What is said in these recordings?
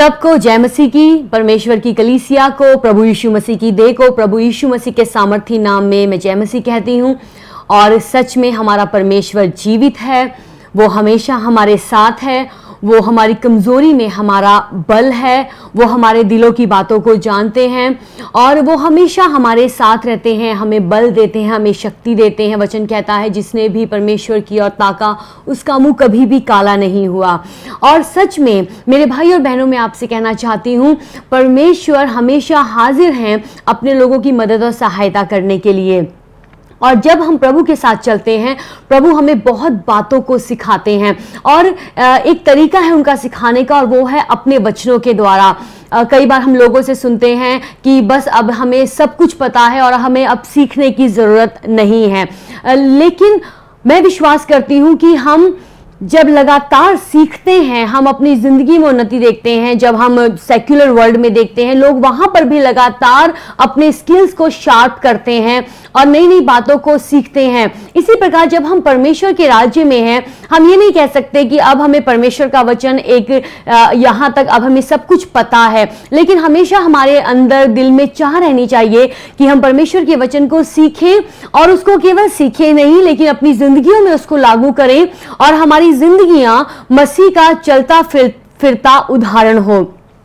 सबको जय मसीह की, परमेश्वर की कलीसिया को, प्रभु यीशु मसीह की देह को, प्रभु यीशु मसीह के सामर्थी नाम में मैं जय मसीह कहती हूँ। और सच में हमारा परमेश्वर जीवित है, वो हमेशा हमारे साथ है, वो हमारी कमज़ोरी में हमारा बल है, वो हमारे दिलों की बातों को जानते हैं और वो हमेशा हमारे साथ रहते हैं, हमें बल देते हैं, हमें शक्ति देते हैं। वचन कहता है जिसने भी परमेश्वर की ओर ताका उसका मुंह कभी भी काला नहीं हुआ। और सच में मेरे भाई और बहनों, मैं आपसे कहना चाहती हूँ, परमेश्वर हमेशा हाजिर हैं अपने लोगों की मदद और सहायता करने के लिए। और जब हम प्रभु के साथ चलते हैं, प्रभु हमें बहुत बातों को सिखाते हैं और एक तरीका है उनका सिखाने का, और वो है अपने वचनों के द्वारा। कई बार हम लोगों से सुनते हैं कि बस अब हमें सब कुछ पता है और हमें अब सीखने की ज़रूरत नहीं है, लेकिन मैं विश्वास करती हूँ कि हम जब लगातार सीखते हैं, हम अपनी ज़िंदगी में उन्नति देखते हैं। जब हम सेक्युलर वर्ल्ड में देखते हैं, लोग वहाँ पर भी लगातार अपने स्किल्स को शार्प करते हैं और नई नई बातों को सीखते हैं। इसी प्रकार जब हम परमेश्वर के राज्य में हैं, हम ये नहीं कह सकते कि अब हमें परमेश्वर का वचन एक यहाँ तक अब हमें सब कुछ पता है, लेकिन हमेशा हमारे अंदर दिल में चाह रहनी चाहिए कि हम परमेश्वर के वचन को सीखें और उसको केवल सीखें नहीं, लेकिन अपनी ज़िंदगियों में उसको लागू करें और हमारी जिंदगियां मसीह का चलता फिरता उदाहरण हो।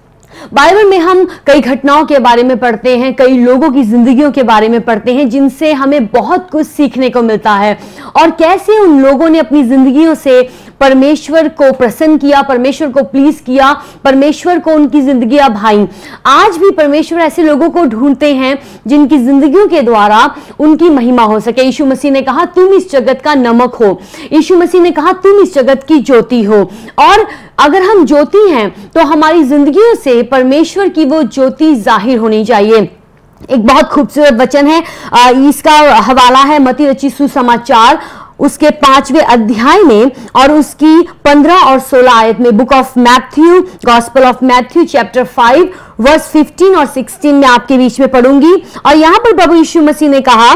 बाइबल में हम कई घटनाओं के बारे में पढ़ते हैं, कई लोगों की जिंदगियों के बारे में पढ़ते हैं जिनसे हमें बहुत कुछ सीखने को मिलता है और कैसे उन लोगों ने अपनी जिंदगियों से परमेश्वर को प्रसन्न किया, परमेश्वर को प्लीज किया, परमेश्वर को उनकी जिंदगियां भाई। आज भी परमेश्वर ऐसे लोगों को ढूंढते हैं जिनकी जिंदगियों के द्वारा उनकी महिमा हो सके। यीशु मसीह ने कहा तुम इस जगत का नमक हो, यीशु मसीह ने कहा तुम इस जगत की ज्योति हो। और अगर हम ज्योति हैं तो हमारी जिंदगियों से परमेश्वर की वो ज्योति जाहिर होनी चाहिए। एक बहुत खूबसूरत वचन है, इसका हवाला है मत्ती रचित सुसमाचार उसके 5वें अध्याय में और उसकी 15 और 16 आयत में। Book of Matthew, gospel of Matthew chapter 5 verse 15 और 16 में आपके बीच में पढ़ूंगी। और यहां पर प्रभु यीशु मसीह ने कहा,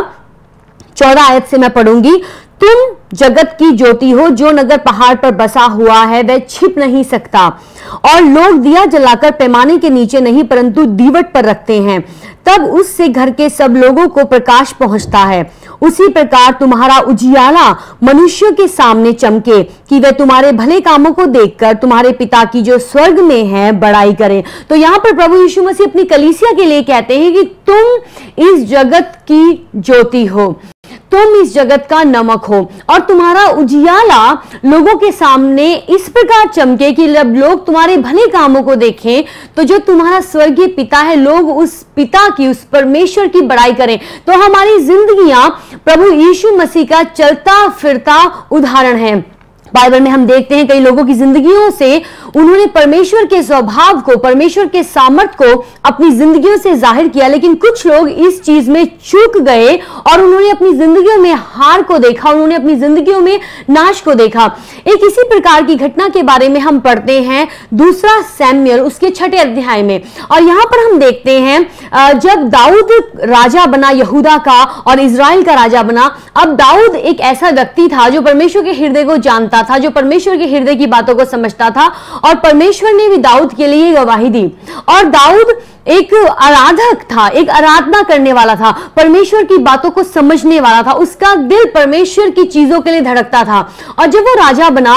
14 आयत से मैं पढ़ूंगी, तुम जगत की ज्योति हो, जो नगर पहाड़ पर बसा हुआ है वह छिप नहीं सकता और लोग दिया जलाकर पैमाने के नीचे नहीं परंतु दीवट पर रखते हैं, तब उससे घर के सब लोगों को प्रकाश पहुंचता है। उसी प्रकार तुम्हारा उजियाला मनुष्यों के सामने चमके कि वे तुम्हारे भले कामों को देखकर तुम्हारे पिता की जो स्वर्ग में है बड़ाई करें। तो यहां पर प्रभु यीशु मसीह अपनी कलीसिया के लिए कहते हैं कि तुम इस जगत की ज्योति हो, तुम इस जगत का नमक हो और तुम्हारा उजियाला लोगों के सामने इस प्रकार चमके कि जब लोग तुम्हारे भले कामों को देखें तो जो तुम्हारा स्वर्गीय पिता है, लोग उस पिता की, उस परमेश्वर की बड़ाई करें। तो हमारी जिंदगियां प्रभु यीशु मसीह का चलता फिरता उदाहरण है। बाइबल में हम देखते हैं कई लोगों की जिंदगियों से उन्होंने परमेश्वर के स्वभाव को, परमेश्वर के सामर्थ को अपनी जिंदगियों से जाहिर किया, लेकिन कुछ लोग इस चीज में चूक गए और उन्होंने अपनी जिंदगियों में हार को देखा, उन्होंने अपनी जिंदगियों में नाश को देखा। एक इसी प्रकार की घटना के बारे में हम पढ़ते हैं दूसरा सैमुएल उसके 6 अध्याय में। और यहां पर हम देखते हैं जब दाऊद राजा बना यहूदा का और इजराइल का राजा बना। अब दाऊद एक ऐसा व्यक्ति था जो परमेश्वर के हृदय को जानता था, जो परमेश्वर के हृदय की बातों को समझता था और परमेश्वर ने भी दाऊद के लिए गवाही दी। और दाऊद एक आराधक था, एक आराधना करने वाला था, परमेश्वर की बातों को समझने वाला था, उसका दिल परमेश्वर की चीजों के लिए धड़कता था। और जब वो राजा बना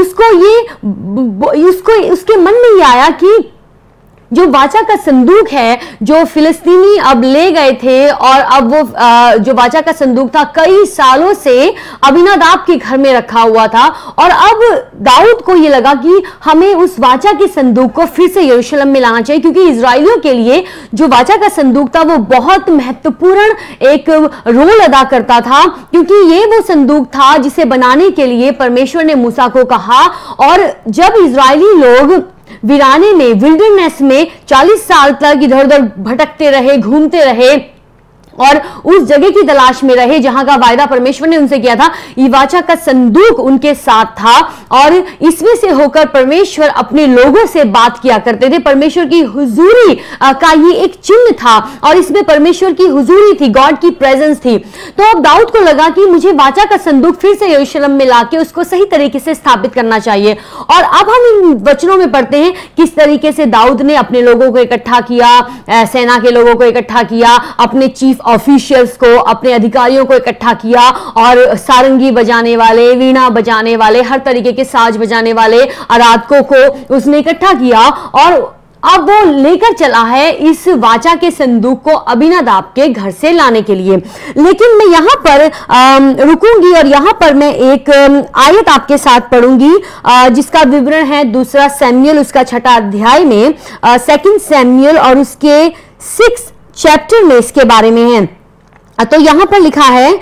उसके मन में ये आया कि जो वाचा का संदूक है जो फिलिस्तीनी अब ले गए थे और अब वो जो वाचा का संदूक था कई सालों से अबीनादाब के घर में रखा हुआ था, और अब दाऊद को ये लगा कि हमें उस वाचा के संदूक को फिर से यरूशलेम में लाना चाहिए, क्योंकि इजराइलियों के लिए जो वाचा का संदूक था वो बहुत महत्वपूर्ण एक रोल अदा करता था, क्योंकि ये वो संदूक था जिसे बनाने के लिए परमेश्वर ने मूसा को कहा। और जब इजरायली लोग वीराने में, विल्डरनेस में 40 साल तक इधर उधर भटकते रहे, घूमते रहे, और उस जगह की तलाश में रहे जहां का वायदा परमेश्वर ने उनसे किया था। ये वाचा का संदूक उनके साथ था और इसमें से होकर परमेश्वर अपने लोगों से बात किया करते थे। परमेश्वर की हुजूरी का ये एक चिन्ह था और इसमें परमेश्वर की हुजूरी थी, गॉड की प्रेजेंस थी। तो अब दाऊद को लगा कि मुझे वाचा का संदूक फिर से यरूशलेम में लाके उसको सही तरीके से स्थापित करना चाहिए। और अब हम इन वचनों में पढ़ते हैं किस तरीके से दाऊद ने अपने लोगों को इकट्ठा किया, सेना के लोगों को इकट्ठा किया, अपने चीफ ऑफिशियल्स को, अपने अधिकारियों को इकट्ठा किया और सारंगी बजाने वाले, वीणा बजाने वाले, हर तरीके के साज बजाने वाले आराधकों को उसने इकट्ठा किया और अब वो लेकर चला है इस वाचा के संदूक को अबीनादाब के घर से लाने के लिए। लेकिन मैं यहां पर रुकूंगी और यहां पर मैं एक आयत आपके साथ पढ़ूंगी जिसका विवरण है 2 सैमुएल उसका 6 अध्याय में, 2 सैमुएल और उसके 6 चैप्टर में इसके बारे में है। तो यहां पर लिखा है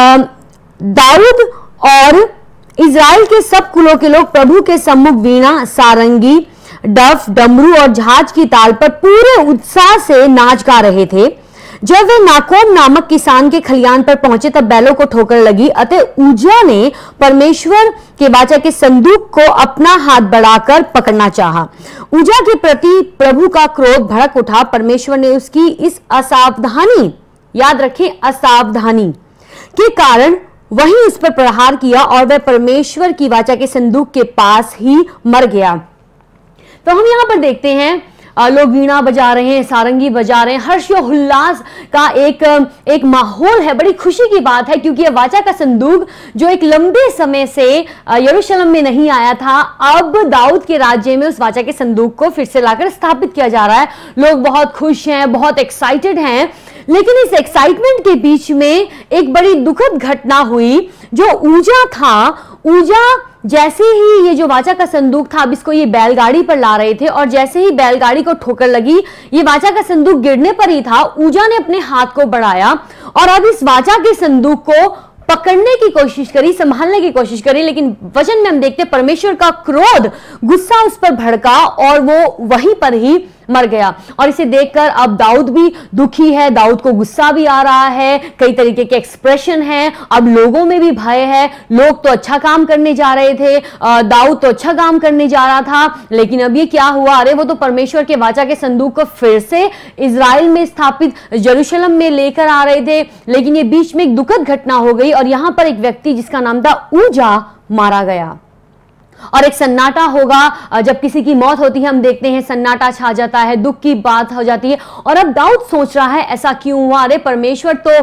दाऊद और इज़राइल के सब कुलों के लोग प्रभु के सम्मुख वीणा, सारंगी, डफ, डमरू और झांझ की ताल पर पूरे उत्साह से नाच गा रहे थे। जब वे नाकोम नामक किसान के खलियान पर पहुंचे तब बैलों को ठोकर लगी। अतः उज्जियाह ने परमेश्वर के वाचा के संदूक को अपना हाथ बढ़ाकर पकड़ना चाहा। उज्जियाह के प्रति प्रभु का क्रोध भड़क उठा। परमेश्वर ने उसकी इस असावधानी, याद रखें असावधानी के कारण वही उस पर प्रहार किया और वह परमेश्वर की वाचा के संदूक के पास ही मर गया। तो हम यहां पर देखते हैं लोग वीणा बजा रहे हैं, सारंगी बजा रहे हैं, हर्षोल्लास का एक माहौल है। बड़ी खुशी की बात है क्योंकि यह वाचा का संदूक जो एक लंबे समय से यरूशलेम में नहीं आया था, अब दाऊद के राज्य में उस वाचा के संदूक को फिर से लाकर स्थापित किया जा रहा है। लोग बहुत खुश हैं, बहुत एक्साइटेड हैं। लेकिन इस एक्साइटमेंट के बीच में एक बड़ी दुखद घटना हुई। जो उज्जियाह था, उज्जियाह जैसे ही ये जो वाचा का संदूक था, अब इसको ये बैलगाड़ी पर ला रहे थे और जैसे ही बैलगाड़ी को ठोकर लगी, ये वाचा का संदूक गिरने पर ही था, उज्जियाह ने अपने हाथ को बढ़ाया और अब इस वाचा के संदूक को पकड़ने की कोशिश करी, संभालने की कोशिश करी। लेकिन वचन में हम देखते परमेश्वर का क्रोध, गुस्सा उस पर भड़का और वो वहीं पर ही मर गया। और इसे देखकर अब दाऊद भी दुखी है, दाऊद को गुस्सा भी आ रहा है, कई तरीके के एक्सप्रेशन है। अब लोगों में भी भय है। लोग तो अच्छा काम करने जा रहे थे, दाऊद तो अच्छा काम करने जा रहा था, लेकिन अब ये क्या हुआ? अरे वो तो परमेश्वर के वाचा के संदूक को फिर से इज़राइल में स्थापित यरूशलेम में लेकर आ रहे थे। लेकिन ये बीच में एक दुखद घटना हो गई और यहां पर एक व्यक्ति जिसका नाम था उज्जियाह मारा गया। और एक सन्नाटा होगा, जब किसी की मौत होती है हम देखते हैं सन्नाटा छा जाता है, दुख की बात हो जाती है। और अब दाऊद सोच रहा है ऐसा क्यों हुआ? अरे परमेश्वर तो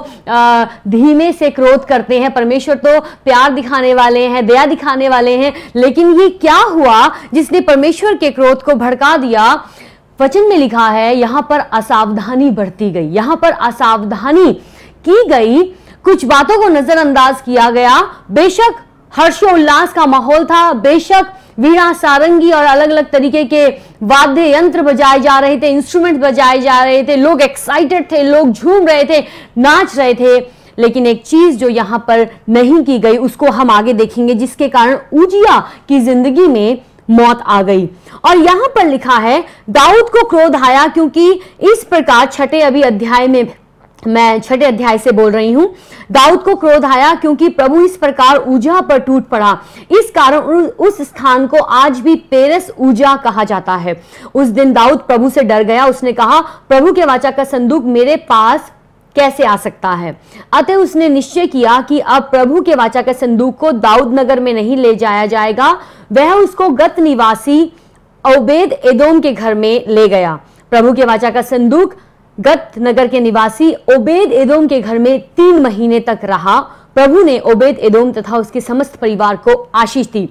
धीमे से क्रोध करते हैं, परमेश्वर तो प्यार दिखाने वाले हैं, दया दिखाने वाले हैं, लेकिन ये क्या हुआ जिसने परमेश्वर के क्रोध को भड़का दिया? वचन में लिखा है यहां पर असावधानी बरती गई, यहां पर असावधानी की गई, कुछ बातों को नजरअंदाज किया गया। बेशक हर्षोल्लास का माहौल था, बेशक वीणा, सारंगी और अलग अलग तरीके के वाद्य यंत्र बजाए जा रहे थे, इंस्ट्रूमेंट बजाए जा रहे थे, लोग एक्साइटेड थे, लोग झूम रहे थे, नाच रहे थे। लेकिन एक चीज जो यहां पर नहीं की गई उसको हम आगे देखेंगे, जिसके कारण उज्जियाह की जिंदगी में मौत आ गई। और यहां पर लिखा है दाऊद को क्रोध आया क्योंकि इस प्रकार 6 अध्याय में, मैं 6 अध्याय से बोल रही हूं, दाऊद को क्रोध आया क्योंकि प्रभु इस प्रकार उज्जियाह पर टूट पड़ा। इस कारण उस स्थान को आज भी पेरेस उज्जियाह कहा जाता है। उस दिन दाऊद प्रभु से डर गया, उसने कहा प्रभु के वाचा का संदूक मेरे पास कैसे आ सकता है? अतः उसने निश्चय किया कि अब प्रभु के वाचा का संदूक को दाऊद नगर में नहीं ले जाया जाएगा। वह उसको गत निवासी ओबेद एदोम के घर में ले गया। प्रभु के वाचा का संदूक गत नगर के निवासी ओबेद एदोम के घर में 3 महीने तक रहा। प्रभु ने ओबेद एदोम तथा उसके समस्त परिवार को आशीष दी।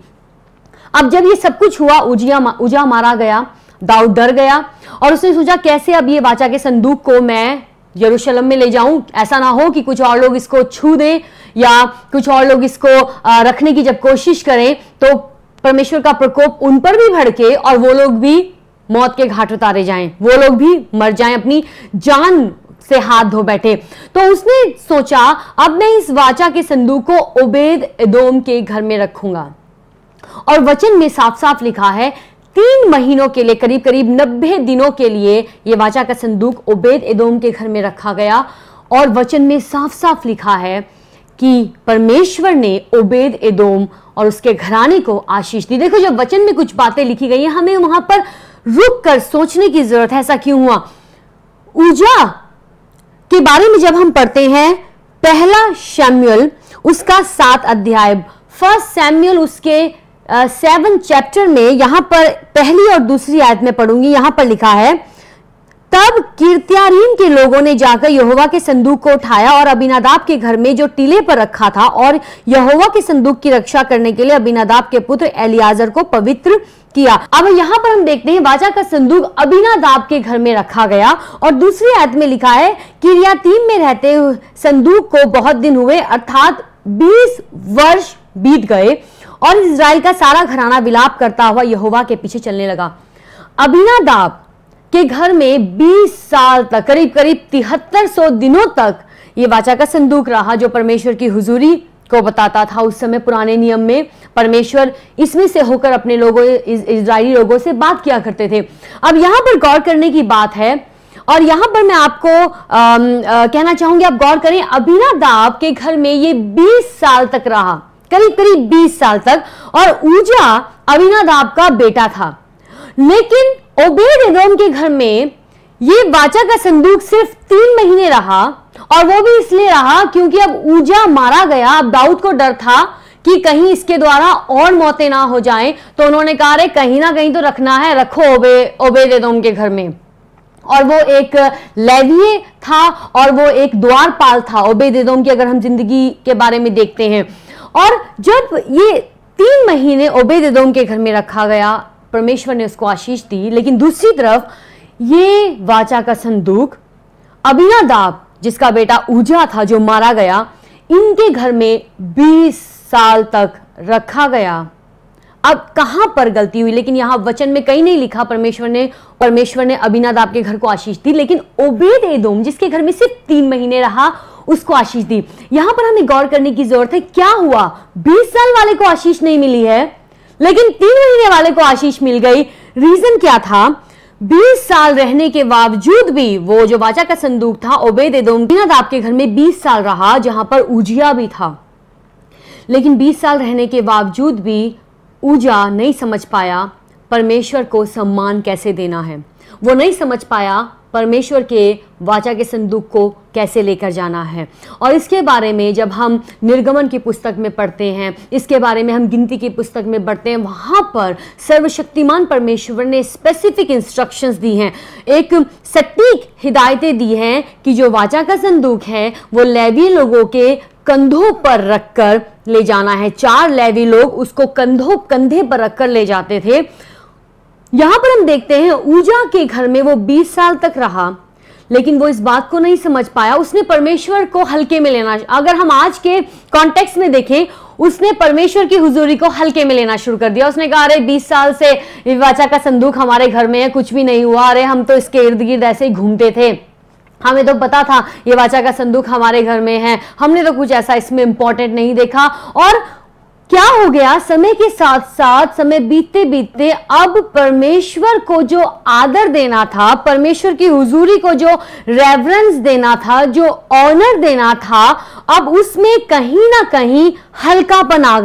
अब जब ये सब कुछ हुआ, उज्जियाह मारा गया, दाऊद डर गया और उसने सोचा कैसे अब ये वाचा के संदूक को मैं यरूशलेम में ले जाऊं, ऐसा ना हो कि कुछ और लोग इसको छू दें या कुछ और लोग इसको रखने की जब कोशिश करें तो परमेश्वर का प्रकोप उन पर भी भड़के और वो लोग भी मौत के घाट उतारे जाएं, वो लोग भी मर जाएं, अपनी जान से हाथ धो बैठे। तो उसने सोचा अब मैं इस वाचा के संदूक को ओबेद एदोम के घर में रखूंगा। और वचन में साफ साफ लिखा है 3 महीनों के लिए, करीब करीब 90 दिनों के लिए यह वाचा का संदूक ओबेद एदोम के घर में रखा गया। और वचन में साफ साफ लिखा है कि परमेश्वर ने ओबेद एदोम और उसके घराने को आशीष दी। देखो, जब वचन में कुछ बातें लिखी गई हैं, हमें वहां पर रुक कर सोचने की जरूरत है, ऐसा क्यों हुआ। उज्जा के बारे में जब हम पढ़ते हैं, पहला शमूएल उसका 7 अध्याय, फर्स्ट सैमुअल उसके 7 चैप्टर में, यहां पर पहली और दूसरी आयत में पढ़ूंगी। यहां पर लिखा है, तब किर्त्यारीम के लोगों ने जाकर यहोवा के संदूक को उठाया और अबीनादाब के घर में जो टीले पर रखा था, और यहोवा के संदूक की रक्षा करने के लिए अबीनादाब के पुत्र एलियाजर को पवित्र किया। अब यहां पर हम देखते हैं वाचा का संदूक अबीनादाब के घर में रखा गया, और दूसरी आयत में लिखा है, किर्यातीम में रहते संदूक को बहुत दिन हुए, अर्थात 20 वर्ष बीत गए, और इस्राएल का सारा घराना विलाप करता हुआ यहोवा के पीछे चलने लगा। अबीनादाब के घर में 20 साल तक, करीब करीब 7300 दिनों तक ये वाचा का संदूक रहा, जो परमेश्वर की हुजूरी को बताता था। उस समय पुराने नियम में परमेश्वर इसमें से होकर अपने लोगों, इजरायली लोगों से बात किया करते थे। अब यहां पर गौर करने की बात है, और यहां पर मैं आपको कहना चाहूंगी, आप गौर करें, अबीनादाब के घर में ये 20 साल तक रहा, करीब करीब 20 साल तक, और उज्जा अबीनादाब का बेटा था। लेकिन ओबेद एदोम के घर में ये वाचा का संदूक सिर्फ 3 महीने रहा, और वो भी इसलिए रहा क्योंकि अब उज्जा मारा गया। अब दाऊद को डर था कि कहीं इसके द्वारा और मौतें ना हो जाएं, तो उन्होंने कहा, अरे कहीं ना कहीं तो रखना है, रखो ओबेद एदोम के घर में। और वो एक लेवीय था, और वो एक द्वारपाल था ओबेद एदोम की, अगर हम जिंदगी के बारे में देखते हैं। और जब ये 3 महीने ओबेद एदोम के घर में रखा गया, परमेश्वर ने उसको आशीष दी। लेकिन दूसरी तरफ ये वाचा का संदूक अबीनादाब, जिसका बेटा उज्जा था जो मारा गया, इनके घर में 20 साल तक रखा गया। अब कहां पर गलती हुई? लेकिन यहां वचन में कहीं नहीं लिखा परमेश्वर ने अबीनादाब के घर को आशीष दी, लेकिन ओबेद एदोम, जिसके घर में सिर्फ 3 महीने रहा, उसको आशीष दी। यहां पर हमें गौर करने की जरूरत है, क्या हुआ? 20 साल वाले को आशीष नहीं मिली है, लेकिन 3 महीने वाले को आशीष मिल गई। रीजन क्या था? 20 साल रहने के बावजूद भी वो जो वाचा का संदूक था ओबेद एदोम अबीनादाब के घर में 20 साल रहा, जहां पर उज्जिया भी था। लेकिन 20 साल रहने के बावजूद भी उज्जा नहीं समझ पाया परमेश्वर को सम्मान कैसे देना है। वो नहीं समझ पाया परमेश्वर के वाचा के संदूक को कैसे लेकर जाना है। और इसके बारे में जब हम निर्गमन की पुस्तक में पढ़ते हैं, इसके बारे में हम गिनती की पुस्तक में पढ़ते हैं, वहां पर सर्वशक्तिमान परमेश्वर ने स्पेसिफिक इंस्ट्रक्शंस दी हैं, एक सटीक हिदायतें दी हैं कि जो वाचा का संदूक है वो लेवी लोगों के कंधों पर रखकर ले जाना है। 4 लेवी लोग उसको कंधे पर रखकर ले जाते थे। यहां पर हम देखते हैं उज्जा के घर में वो 20 साल तक रहा, लेकिन वो इस बात को नहीं समझ पाया। उसने परमेश्वर को हल्के में लेना, अगर हम आज के कॉन्टेक्स्ट में देखें, उसने परमेश्वर की हुजूरी को हल्के में लेना शुरू कर दिया। उसने कहा, अरे 20 साल से वाचा का संदूक हमारे घर में है, कुछ भी नहीं हुआ, अरे हम तो इसके इर्द गिर्द ऐसे ही घूमते थे, हमें तो पता था ये वाचा का संदूक हमारे घर में है, हमने तो कुछ ऐसा इसमें इंपॉर्टेंट नहीं देखा। और क्या हो गया? समय के साथ साथ, समय बीतते बीतते, अब परमेश्वर को जो आदर देना था, परमेश्वर की हुजूरी को जो रेवरेंस देना था, जो ऑनर देना था, अब उसमें कहीं ना कहीं हल्कापन आ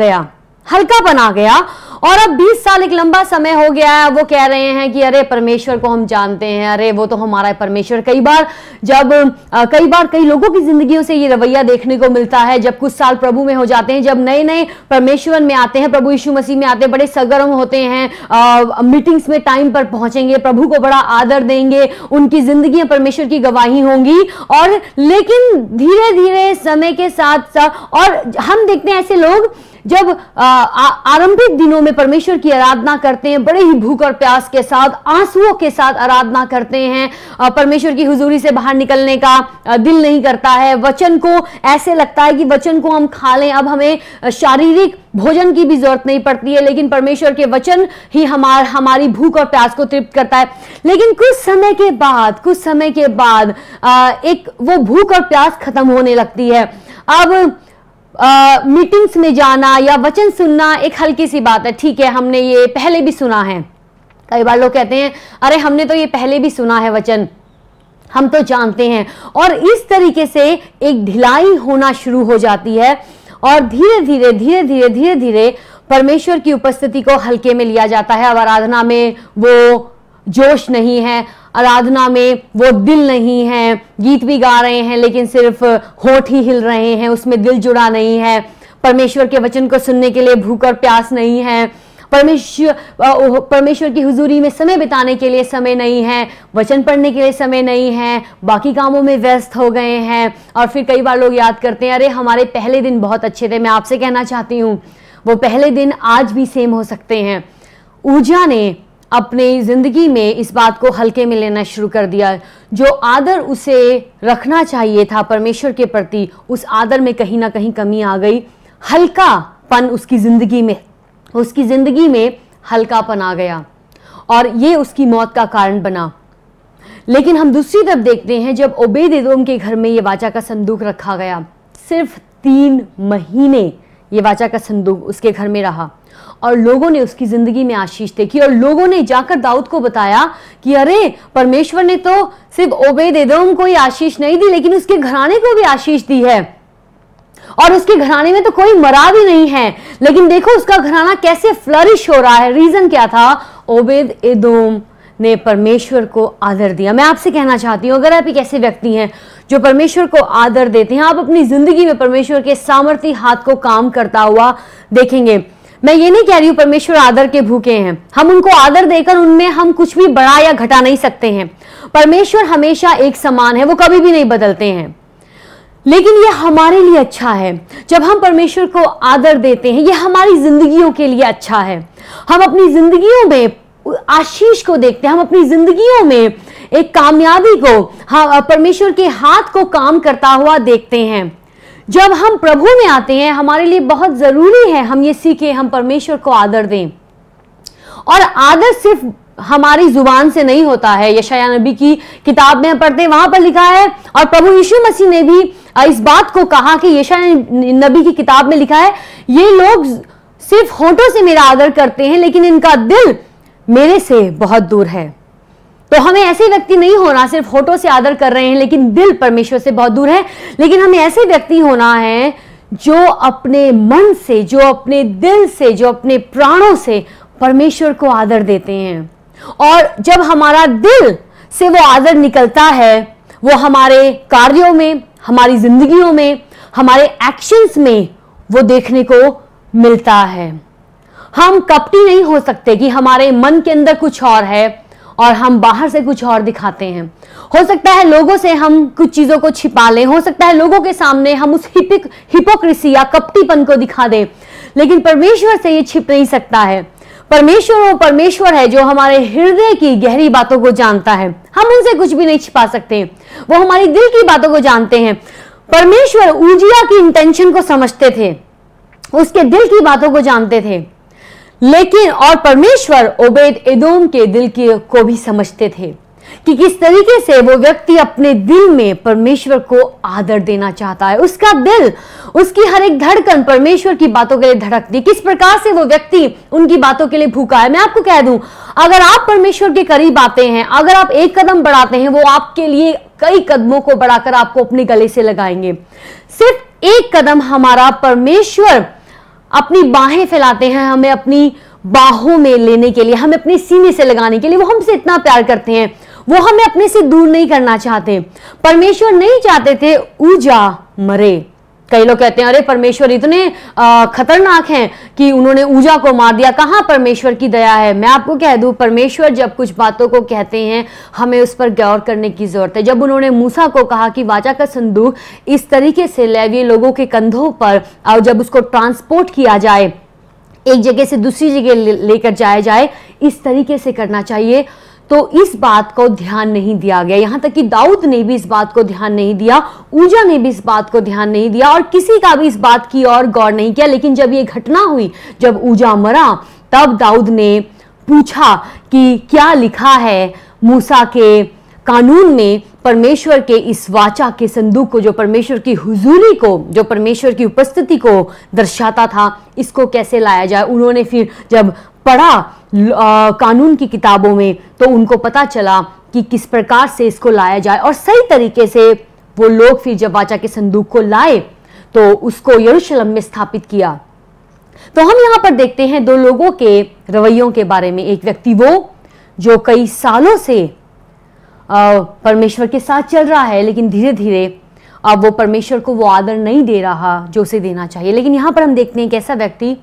गया। और अब 20 साल एक लंबा समय हो गया है। वो कह रहे हैं कि अरे परमेश्वर को हम जानते हैं, अरे वो तो हमारा परमेश्वर। कई बार कई लोगों की जिंदगियों से ये रवैया देखने को मिलता है, जब कुछ साल प्रभु में हो जाते हैं, जब नए नए परमेश्वर में आते हैं, प्रभु यीशु मसीह में आते हैं, बड़े सरगर्म होते हैं, मीटिंग्स में टाइम पर पहुंचेंगे, प्रभु को बड़ा आदर देंगे, उनकी जिंदगियां परमेश्वर की गवाही होंगी। और लेकिन धीरे धीरे समय के साथ साथ, और हम देखते हैं ऐसे लोग जब आरंभिक दिनों में परमेश्वर की आराधना करते हैं, बड़े ही भूख और प्यास के साथ, आंसुओं के साथ आराधना करते हैं, परमेश्वर की हुजूरी से बाहर निकलने का दिल नहीं करता है, वचन को ऐसे लगता है कि वचन को हम खा लें, अब हमें शारीरिक भोजन की भी जरूरत नहीं पड़ती है, लेकिन परमेश्वर के वचन ही हमारी भूख और प्यास को तृप्त करता है। लेकिन कुछ समय के बाद एक वो भूख और प्यास खत्म होने लगती है। अब मीटिंग्स में जाना या वचन सुनना एक हल्की सी बात है, ठीक है, हमने ये पहले भी सुना है। कई बार लोग कहते हैं, अरे हमने तो ये पहले भी सुना है वचन, हम तो जानते हैं। और इस तरीके से एक ढिलाई होना शुरू हो जाती है और धीरे धीरे धीरे धीरे धीरे धीरे परमेश्वर की उपस्थिति को हल्के में लिया जाता है। अब आराधना में वो जोश नहीं है, आराधना में वो दिल नहीं है, गीत भी गा रहे हैं लेकिन सिर्फ होठ ही हिल रहे हैं, उसमें दिल जुड़ा नहीं है। परमेश्वर के वचन को सुनने के लिए भूख और प्यास नहीं है, परमेश्वर की हुजूरी में समय बिताने के लिए समय नहीं है, वचन पढ़ने के लिए समय नहीं है, बाकी कामों में व्यस्त हो गए हैं। और फिर कई बार लोग याद करते हैं, अरे हमारे पहले दिन बहुत अच्छे थे। मैं आपसे कहना चाहती हूँ वो पहले दिन आज भी सेम हो सकते हैं। ऊजा ने अपनी जिंदगी में इस बात को हल्के में लेना शुरू कर दिया। जो आदर उसे रखना चाहिए था परमेश्वर के प्रति, उस आदर में कहीं ना कहीं कमी आ गई। हल्कापन उसकी जिंदगी में हल्कापन आ गया और ये उसकी मौत का कारण बना। लेकिन हम दूसरी तरफ देखते हैं, जब ओबेद एदोम के घर में ये वाचा का संदूक रखा गया, सिर्फ 3 महीने ये वाचा का संदूक उसके घर में रहा और लोगों ने उसकी जिंदगी में आशीष देखी। और लोगों ने जाकर दाऊद को बताया कि अरे परमेश्वर ने तो सिर्फ ओबेद एदोम को ही आशीष नहीं दी, लेकिन उसके घराने को भी आशीष दी है और उसके घराने में तो कोई मरा भी नहीं है, लेकिन देखो उसका घराना कैसे फ्लरिश हो रहा है। रीजन क्या था? ओबेद एदोम ने परमेश्वर को आदर दिया। मैं आपसे कहना चाहती हूँ, अगर आप एक ऐसे व्यक्ति हैं जो परमेश्वर को आदर देते हैं, आप अपनी जिंदगी में परमेश्वर के सामर्थी हाथ को काम करता हुआ देखेंगे। मैं ये नहीं कह रही हूँ परमेश्वर आदर के भूखे हैं, हम उनको आदर देकर उनमें हम कुछ भी बढ़ा या घटा नहीं सकते हैं। परमेश्वर हमेशा एक समान है, वो कभी भी नहीं बदलते हैं। लेकिन ये हमारे लिए अच्छा है जब हम परमेश्वर को आदर देते हैं, ये हमारी जिंदगियों के लिए अच्छा है। हम अपनी जिंदगियों में आशीष को देखते हैं, हम अपनी जिंदगियों में एक कामयाबी को, हाँ, परमेश्वर के हाथ को काम करता हुआ देखते हैं। जब हम प्रभु में आते हैं, हमारे लिए बहुत जरूरी है हम ये सीखें, हम परमेश्वर को आदर दें। और आदर सिर्फ हमारी जुबान से नहीं होता है। यशायाह नबी की किताब में पढ़ते हैं, वहां पर लिखा है, और प्रभु यीशु मसीह ने भी इस बात को कहा कि यशायाह नबी की किताब में लिखा है, ये लोग सिर्फ होठों से मेरा आदर करते हैं लेकिन इनका दिल मेरे से बहुत दूर है। तो हमें ऐसे व्यक्ति नहीं होना सिर्फ होठों से आदर कर रहे हैं लेकिन दिल परमेश्वर से बहुत दूर है, लेकिन हमें ऐसे व्यक्ति होना है जो अपने मन से, जो अपने दिल से, जो अपने प्राणों से परमेश्वर को आदर देते हैं। और जब हमारा दिल से वो आदर निकलता है, वो हमारे कार्यों में, हमारी जिंदगियों में, हमारे एक्शंस में वो देखने को मिलता है। हम कपटी नहीं हो सकते कि हमारे मन के अंदर कुछ और है और हम बाहर से कुछ और दिखाते हैं। हो सकता है लोगों से हम कुछ चीजों को छिपा लें, हो सकता है लोगों के सामने हम उस हिपोक्रेसी या कपटीपन को दिखा दें, लेकिन परमेश्वर से ये छिप नहीं सकता है। परमेश्वर वो परमेश्वर है जो हमारे हृदय की गहरी बातों को जानता है। हम उनसे कुछ भी नहीं छिपा सकते, वो हमारी दिल की बातों को जानते हैं। परमेश्वर उजिया की इंटेंशन को समझते थे, उसके दिल की बातों को जानते थे, लेकिन और परमेश्वर ओबेद एदोम के दिल को भी समझते थे कि किस तरीके से वो व्यक्ति अपने दिल में परमेश्वर को आदर देना चाहता है। उसका दिल, उसकी हर एक धड़कन परमेश्वर की बातों के लिए धड़कती, किस प्रकार से वो व्यक्ति उनकी बातों के लिए भूखा है। मैं आपको कह दूं, अगर आप परमेश्वर के करीब आते हैं, अगर आप एक कदम बढ़ाते हैं, वो आपके लिए कई कदमों को बढ़ाकर आपको अपने गले से लगाएंगे। सिर्फ एक कदम हमारा परमेश्वर अपनी बाहें फैलाते हैं हमें अपनी बाहों में लेने के लिए, हमें अपने सीने से लगाने के लिए। वो हमसे इतना प्यार करते हैं, वो हमें अपने से दूर नहीं करना चाहते। परमेश्वर नहीं चाहते थे ऊजा मरे। कई लोग कहते हैं अरे परमेश्वर इतने खतरनाक हैं कि उन्होंने ऊजा को मार दिया, कहां परमेश्वर की दया है। मैं आपको कह दूं, परमेश्वर जब कुछ बातों को कहते हैं हमें उस पर गौर करने की जरूरत है। जब उन्होंने मूसा को कहा कि वाचा का संदूक इस तरीके से लेवी लोगों के कंधों पर, और जब उसको ट्रांसपोर्ट किया जाए, एक जगह से दूसरी जगह लेकर जाया जाए, इस तरीके से करना चाहिए, तो इस बात को ध्यान नहीं दिया गया। यहां तक कि दाऊद ने भी इस बात को ध्यान नहीं दिया, ऊजा ने भी इस बात को ध्यान नहीं दिया, और किसी का भी इस बात की और गौर नहीं किया। लेकिन जब ये घटना हुई, जब ऊजा मरा, तब दाऊद ने पूछा कि क्या लिखा है मूसा के कानून में परमेश्वर के इस वाचा के संदूक को, जो परमेश्वर की हुजूरी को, जो परमेश्वर की उपस्थिति को दर्शाता था, इसको कैसे लाया जाए। उन्होंने फिर जब पढ़ा कानून की किताबों में, तो उनको पता चला कि किस प्रकार से इसको लाया जाए, और सही तरीके से वो लोग फिर जब वाचा के संदूक को लाए तो उसको यरूशलेम में स्थापित किया। तो हम यहां पर देखते हैं दो लोगों के रवैयों के बारे में। एक व्यक्ति वो जो कई सालों से परमेश्वर के साथ चल रहा है, लेकिन धीरे धीरे अब वो परमेश्वर को वो आदर नहीं दे रहा जो उसे देना चाहिए। लेकिन यहां पर हम देखते हैं एक ऐसा व्यक्ति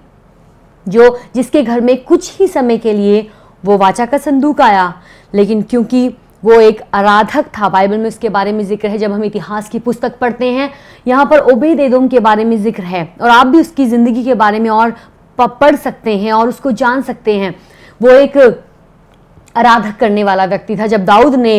जिसके घर में कुछ ही समय के लिए वो वाचा का संदूक आया, लेकिन क्योंकि वो एक आराधक था, बाइबल में उसके बारे में जिक्र है। जब हम इतिहास की पुस्तक पढ़ते हैं, यहाँ पर ओबेद एदोम के बारे में जिक्र है, और आप भी उसकी जिंदगी के बारे में और पढ़ सकते हैं और उसको जान सकते हैं। वो एक आराधक करने वाला व्यक्ति था। जब दाऊद ने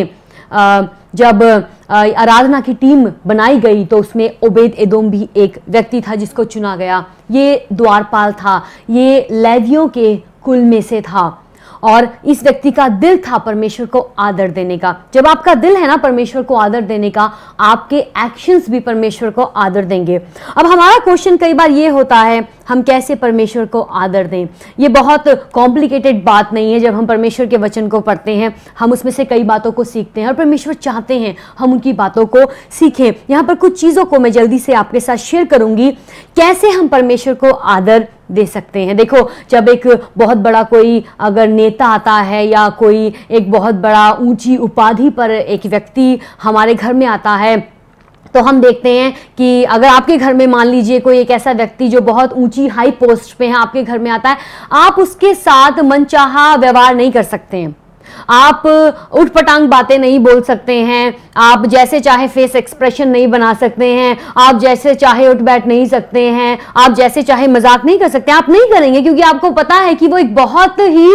जब आराधना की टीम बनाई गई तो उसमें ओबेद एदोम भी एक व्यक्ति था जिसको चुना गया। ये द्वारपाल था, ये लेवियों के कुल में से था, और इस व्यक्ति का दिल था परमेश्वर को आदर देने का। जब आपका दिल है ना परमेश्वर को आदर देने का, आपके एक्शंस भी परमेश्वर को आदर देंगे। अब हमारा क्वेश्चन कई बार ये होता है, हम कैसे परमेश्वर को आदर दें। ये बहुत कॉम्प्लिकेटेड बात नहीं है। जब हम परमेश्वर के वचन को पढ़ते हैं, हम उसमें से कई बातों को सीखते हैं, और परमेश्वर चाहते हैं हम उनकी बातों को सीखें। यहाँ पर कुछ चीज़ों को मैं जल्दी से आपके साथ शेयर करूंगी, कैसे हम परमेश्वर को आदर दे सकते हैं। देखो, जब एक बहुत बड़ा कोई अगर नेता आता है या कोई एक बहुत बड़ा ऊंची उपाधि पर एक व्यक्ति हमारे घर में आता है, तो हम देखते हैं कि अगर आपके घर में मान लीजिए कोई एक ऐसा व्यक्ति जो बहुत ऊंची हाई पोस्ट पे है आपके घर में आता है, आप उसके साथ मनचाहा व्यवहार नहीं कर सकते हैं। आप उठपटांग बातें नहीं बोल सकते हैं, आप जैसे चाहे फेस एक्सप्रेशन नहीं बना सकते हैं, आप जैसे चाहे उठ बैठ नहीं सकते हैं, आप जैसे चाहे मजाक नहीं कर सकते। आप नहीं करेंगे क्योंकि आपको पता है कि वो एक बहुत ही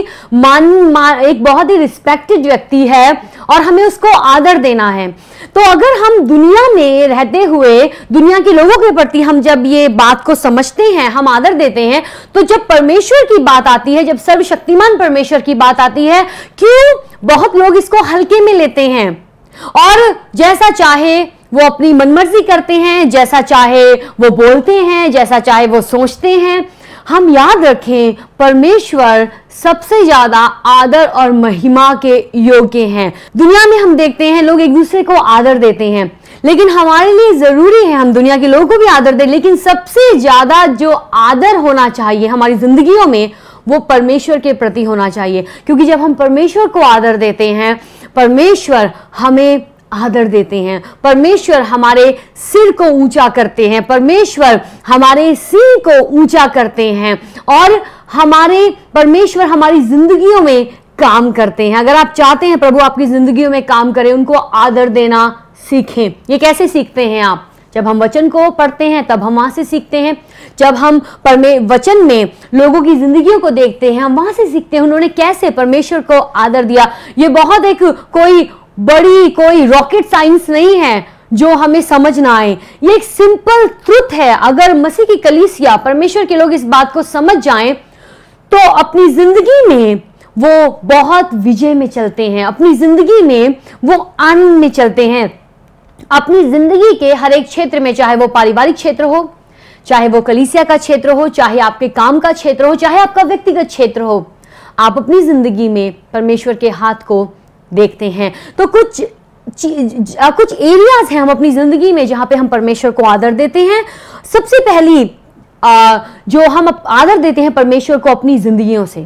एक बहुत ही रिस्पेक्टेड व्यक्ति है और हमें उसको आदर देना है। तो अगर हम दुनिया में रहते हुए दुनिया के लोगों के प्रति हम जब ये बात को समझते हैं, हम आदर देते हैं, तो जब परमेश्वर की बात आती है, जब सर्वशक्तिमान परमेश्वर की बात आती है, क्यों बहुत लोग इसको हल्के में लेते हैं और जैसा चाहे वो अपनी मनमर्जी करते हैं, जैसा चाहे वो बोलते हैं, जैसा चाहे वो सोचते हैं। हम याद रखें, परमेश्वर सबसे ज्यादा आदर और महिमा के योग्य हैं। दुनिया में हम देखते हैं लोग एक दूसरे को आदर देते हैं, लेकिन हमारे लिए जरूरी है हम दुनिया के लोगों को भी आदर दें, लेकिन सबसे ज्यादा जो आदर होना चाहिए हमारी जिंदगियों में वो परमेश्वर के प्रति होना चाहिए। क्योंकि जब हम परमेश्वर को आदर देते हैं, परमेश्वर हमें आदर देते हैं, परमेश्वर हमारे सिर को ऊंचा करते हैं, परमेश्वर हमारे सिर को ऊंचा करते हैं, और हमारे परमेश्वर हमारी जिंदगियों में काम करते हैं। अगर आप चाहते हैं प्रभु आपकी जिंदगियों में काम करें, उनको आदर देना सीखें। ये कैसे सीखते हैं आप? जब हम वचन को पढ़ते हैं तब हम वहां से सीखते हैं। जब हम वचन में लोगों की जिंदगियों को देखते हैं, हम वहां से सीखते हैं उन्होंने कैसे परमेश्वर को आदर दिया। ये बहुत एक कोई रॉकेट साइंस नहीं है जो हमें समझ ना आए, ये एक सिंपल ट्रुथ है। अगर मसीह की कलीसिया, परमेश्वर के लोग इस बात को समझ जाएं तो अपनी जिंदगी में वो बहुत विजय में चलते हैं, अपनी जिंदगी में वो आनंद में चलते हैं। अपनी जिंदगी के हर एक क्षेत्र में, चाहे वो पारिवारिक क्षेत्र हो, चाहे वो कलीसिया का क्षेत्र हो, चाहे आपके काम का क्षेत्र हो, चाहे आपका व्यक्तिगत क्षेत्र हो, आप अपनी जिंदगी में परमेश्वर के हाथ को देखते हैं। तो कुछ एरियाज हैं हम अपनी जिंदगी में जहां पे हम परमेश्वर को आदर देते हैं। सबसे पहली जो हम आदर देते हैं परमेश्वर को अपनी जिंदगियों से।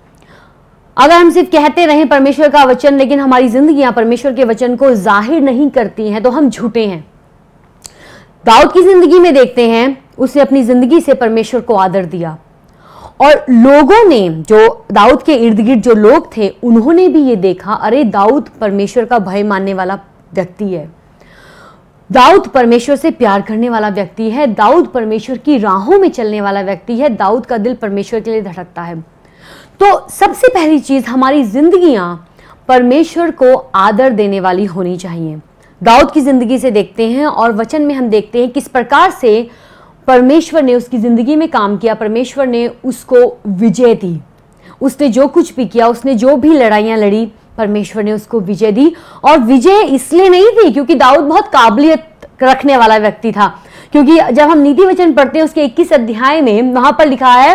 अगर हम सिर्फ कहते रहें परमेश्वर का वचन, लेकिन हमारी जिंदगियां परमेश्वर के वचन को जाहिर नहीं करती हैं, तो हम झूठे हैं। दाऊद की जिंदगी में देखते हैं, उसने अपनी जिंदगी से परमेश्वर को आदर दिया, और लोगों ने, जो दाऊद के इर्द गिर्द जो लोग थे, उन्होंने भी ये देखा, अरे दाऊद परमेश्वर का भय मानने वाला व्यक्ति है, दाऊद परमेश्वर से प्यार करने वाला व्यक्ति है, दाऊद परमेश्वर की राहों में चलने वाला व्यक्ति है, दाऊद का दिल परमेश्वर के लिए धड़कता है। तो सबसे पहली चीज, हमारी जिंदगियां परमेश्वर को आदर देने वाली होनी चाहिए। दाऊद की जिंदगी से देखते हैं और वचन में हम देखते हैं किस प्रकार से परमेश्वर ने उसकी जिंदगी में काम किया, परमेश्वर ने उसको विजय दी। उसने जो कुछ भी किया, उसने जो भी लड़ाइयां लड़ी, परमेश्वर ने उसको विजय दी। और विजय इसलिए नहीं थी क्योंकि दाऊद बहुत काबिलियत रखने वाला व्यक्ति था, क्योंकि जब हम नीति वचन पढ़ते हैं उसके 21 अध्याय में, वहां पर लिखा है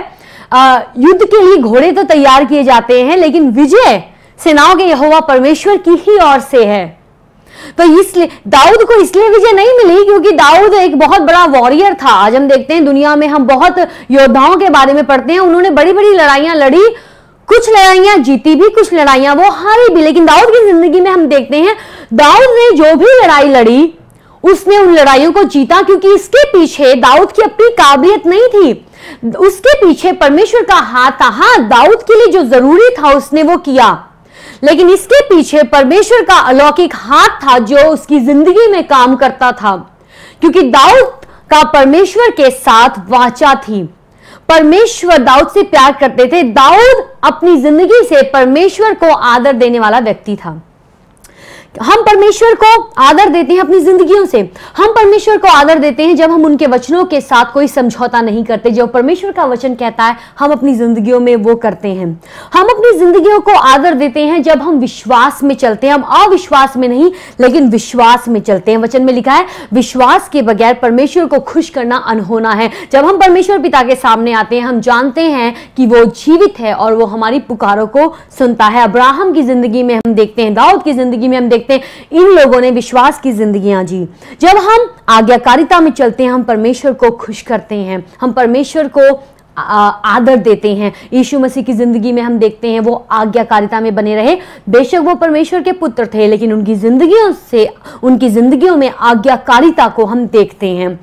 युद्ध के लिए घोड़े तो तैयार किए जाते हैं, लेकिन विजय सेनाओं के यहोवा परमेश्वर की ही ओर से है। तो इसलिए दाऊद को इसलिए विजय नहीं मिली क्योंकि दाऊद एक बहुत बड़ा वॉरियर था। आज हम देखते हैं दुनिया में, हम बहुत योद्धाओं के बारे में पढ़ते हैं, उन्होंने बड़ी बड़ी लड़ाइयां लड़ी, कुछ लड़ाइयां जीती भी, कुछ लड़ाइयां वो हारी भी। लेकिन दाऊद की जिंदगी में हम देखते हैं दाऊद ने जो भी लड़ाई लड़ी उसने उन लड़ाइयों को जीता, क्योंकि इसके पीछे दाऊद की अपनी काबिलियत नहीं थी, उसके पीछे परमेश्वर का हाथ था। हाँ, दाऊद के लिए जो जरूरी था उसने वो किया, लेकिन इसके पीछे परमेश्वर का अलौकिक हाथ था जो उसकी जिंदगी में काम करता था, क्योंकि दाऊद का परमेश्वर के साथ वाचा थी। परमेश्वर दाऊद से प्यार करते थे। दाऊद अपनी जिंदगी से परमेश्वर को आदर देने वाला व्यक्ति था। हम परमेश्वर को आदर देते हैं अपनी जिंदगियों से। हम परमेश्वर को आदर देते हैं जब हम उनके वचनों के साथ कोई समझौता नहीं करते। जो परमेश्वर का वचन कहता है हम अपनी जिंदगियों में वो करते हैं। हम अपनी जिंदगियों को आदर देते हैं जब हम विश्वास में चलते हैं। हम अविश्वास में नहीं, लेकिन विश्वास में चलते हैं। वचन में लिखा है विश्वास के बगैर परमेश्वर को खुश करना अनहोना है। जब हम परमेश्वर पिता के सामने आते हैं हम जानते हैं कि वो जीवित है और वो हमारी पुकारों को सुनता है। अब्राहम की जिंदगी में हम देखते हैं, दाऊद की जिंदगी में हम देखते हैं, इन लोगों ने विश्वास की जिंदगियां जी। जब हम आज्ञाकारिता में चलते हैं हम परमेश्वर को खुश करते हैं, हम परमेश्वर को आदर देते हैं। यीशु मसीह की जिंदगी में हम देखते हैं वो आज्ञाकारिता में बने रहे। बेशक वो परमेश्वर के पुत्र थे, लेकिन उनकी जिंदगियों में आज्ञाकारिता को हम देखते हैं।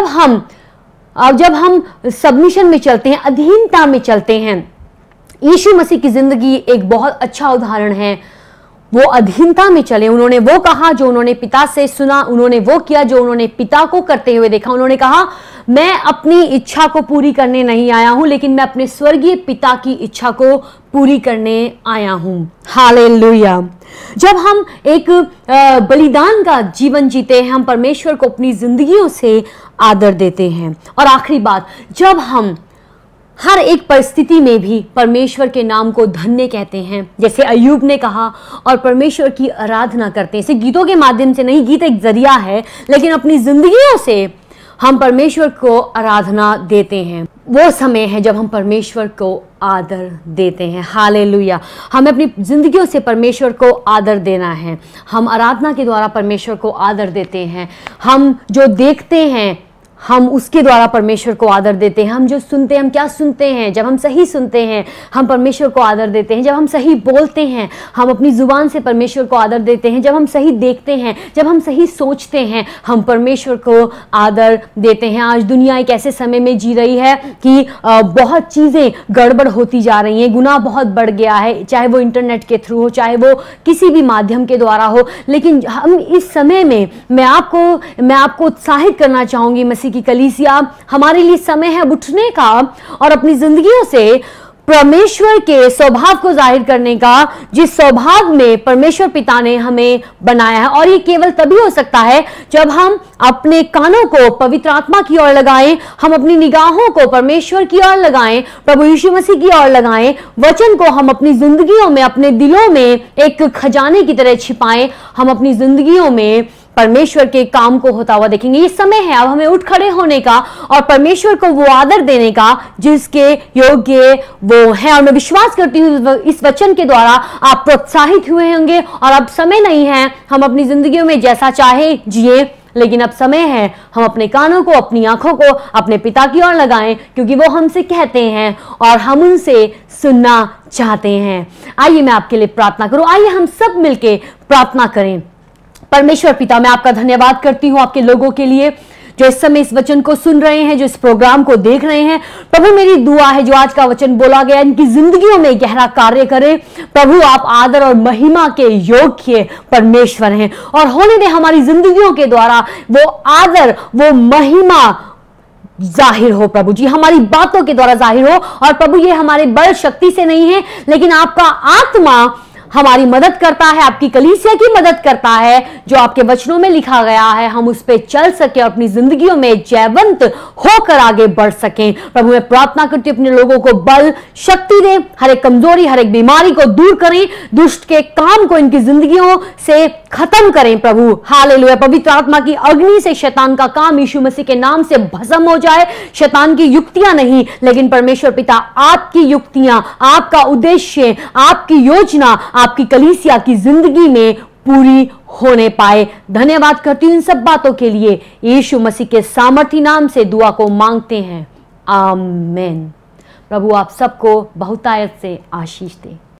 जब हम सबमिशन में चलते हैं, अधीनता में चलते हैं, यीशु मसीह की जिंदगी एक बहुत अच्छा उदाहरण है। वो अधीनता में चले। उन्होंने वो कहा जो उन्होंने पिता से सुना, उन्होंने वो किया जो उन्होंने पिता को करते हुए देखा। उन्होंने कहा मैं अपनी इच्छा को पूरी करने नहीं आया हूं, लेकिन मैं अपने स्वर्गीय पिता की इच्छा को पूरी करने आया हूं। हालेलुया। जब हम एक बलिदान का जीवन जीते हैं हम परमेश्वर को अपनी जिंदगियों से आदर देते हैं। और आखिरी बात, जब हम हर एक परिस्थिति में भी परमेश्वर के नाम को धन्य कहते हैं, जैसे अय्यूब ने कहा, और परमेश्वर की आराधना करते हैं। इसे गीतों के माध्यम से नहीं, गीत एक जरिया है, लेकिन अपनी जिंदगियों से हम परमेश्वर को आराधना देते हैं। वो समय है जब हम परमेश्वर को आदर देते हैं। हालेलुया। हमें अपनी जिंदगियों से परमेश्वर को आदर देना है। हम आराधना के द्वारा परमेश्वर को आदर देते हैं। हम जो देखते हैं हम उसके द्वारा परमेश्वर को आदर देते हैं। हम जो सुनते हैं, हम क्या सुनते हैं, जब हम सही सुनते हैं हम परमेश्वर को आदर देते हैं। जब हम सही बोलते हैं हम अपनी जुबान से परमेश्वर को आदर देते हैं। जब हम सही देखते हैं, जब हम सही सोचते हैं हम परमेश्वर को आदर देते हैं। आज दुनिया एक ऐसे समय में जी रही है कि बहुत चीज़ें गड़बड़ होती जा रही हैं, गुनाह बहुत बढ़ गया है, चाहे वो इंटरनेट के थ्रू हो, चाहे वो किसी भी माध्यम के द्वारा हो। लेकिन हम इस समय में मैं आपको उत्साहित करना चाहूँगी, मसीह की कलीसिया, हमारे लिए समय है उठने का और अपनी जिंदगियों से परमेश्वर के स्वभाव को जाहिर करने का, जिस स्वभाव में परमेश्वर पिता ने हमें बनाया है। और ये केवल तभी हो सकता है जब हम अपने कानों को पवित्र आत्मा की ओर लगाएं, हम अपनी निगाहों को परमेश्वर की ओर लगाएं, प्रभु यीशु मसीह की ओर लगाएं, वचन को हम अपनी जिंदगियों में, अपने दिलों में एक खजाने की तरह छिपाएं। हम अपनी जिंदगियों में परमेश्वर के काम को होता हुआ देखेंगे। ये समय है अब हमें उठ खड़े होने का और परमेश्वर को वो आदर देने का जिसके योग्य वो है। और मैं विश्वास करती हूँ इस वचन के द्वारा आप प्रोत्साहित हुए होंगे। और अब समय नहीं है हम अपनी जिंदगियों में जैसा चाहे जिए, लेकिन अब समय है हम अपने कानों को, अपनी आंखों को अपने पिता की ओर लगाएं, क्योंकि वो हमसे कहते हैं और हम उनसे सुनना चाहते हैं। आइए मैं आपके लिए प्रार्थना करूं। आइए हम सब मिलके प्रार्थना करें। परमेश्वर पिता, मैं आपका धन्यवाद करती हूँ आपके लोगों के लिए जो इस समय इस वचन को सुन रहे हैं, जो इस प्रोग्राम को देख रहे हैं। प्रभु मेरी दुआ है जो आज का वचन बोला गया इनकी जिंदगियों में गहरा कार्य करे। प्रभु आप आदर और महिमा के योग्य परमेश्वर हैं और होने दे हमारी जिंदगियों के द्वारा वो आदर, वो महिमा जाहिर हो। प्रभु जी हमारी बातों के द्वारा जाहिर हो। और प्रभु ये हमारे बल शक्ति से नहीं है, लेकिन आपका आत्मा हमारी मदद करता है, आपकी कलीसिया की मदद करता है, जो आपके वचनों में लिखा गया है, हम उस पर चल सके, अपनी जिंदगियों में जयवंत होकर आगे बढ़ सकें। प्रभु मैं प्रार्थना करती हूँ, अपने लोगों को बल शक्ति दे, हर एक कमजोरी, हर एक बीमारी को दूर करें, दुष्ट के काम को इनकी जिंदगियों से खत्म करें प्रभु। हालेलुया। पवित्र आत्मा की अग्नि से शैतान का काम यीशु मसीह के नाम से भस्म हो जाए। शैतान की युक्तियां नहीं, लेकिन परमेश्वर पिता आपकी युक्तियां, आपका उद्देश्य, आपकी योजना आपकी कलीसिया की जिंदगी में पूरी होने पाए। धन्यवाद करती हूं इन सब बातों के लिए, यीशु मसीह के सामर्थी नाम से दुआ को मांगते हैं, आमीन। प्रभु आप सबको बहुतायत से आशीष दे।